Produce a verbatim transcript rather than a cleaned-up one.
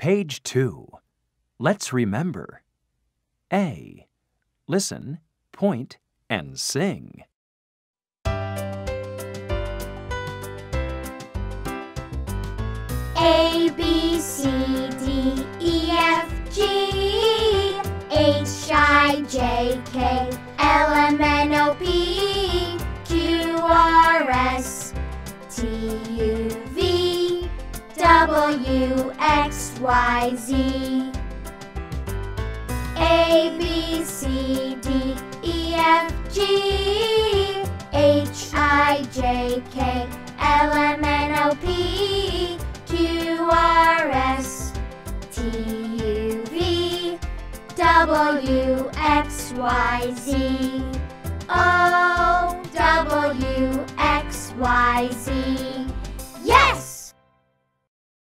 Page two. Let's remember. A. Listen, point, and sing. A, B, C, D, E, F, G, H, I, J, K, L, M, N, O, P, Q, R, S, T, U, V, W, X, Y, Z. A, B, C, D, E, F, G, H, I, J, K, L, M, N, O, P, Q, R, S, T, U, V, W, X, Y, Z. O, W, X, Y, Z.